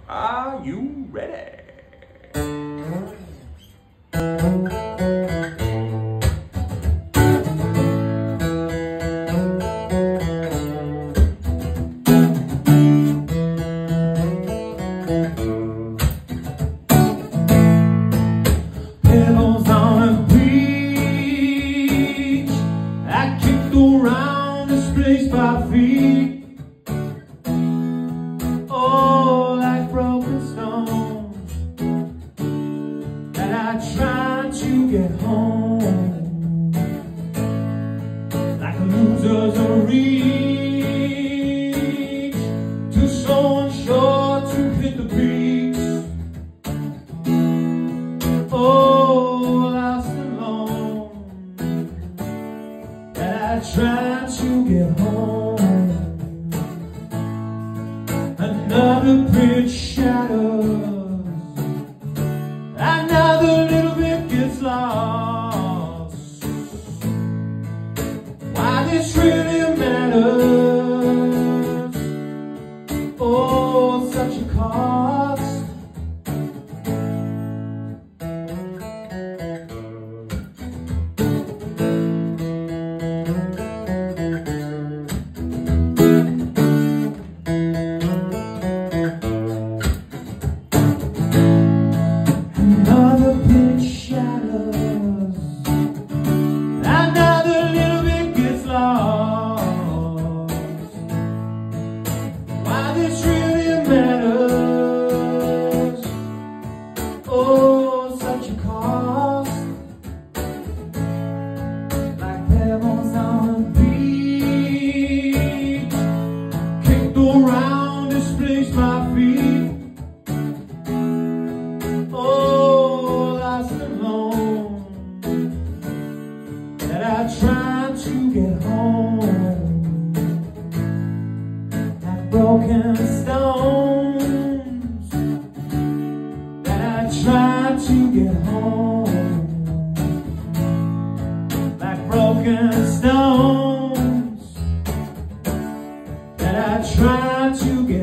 Are you ready? Pebbles on a beach, I kicked around, displaced by feet. Oh, like broken stones that I tried to get home, like losers who reach too slow and short to hit the beach. Oh, lost and alone, that I tried to get home. Another bridge shatters, another little bit gets lost. Why this really matters, oh, such a cost. Another bridge shatters, another little bit gets lost. Why this really matters, oh, such a cost. Like pebbles on a beach, kicked around, displaced my feet. Oh, lost and alone, that I tried to get home, like broken stones, that I tried to get home, like broken stones, that I tried to get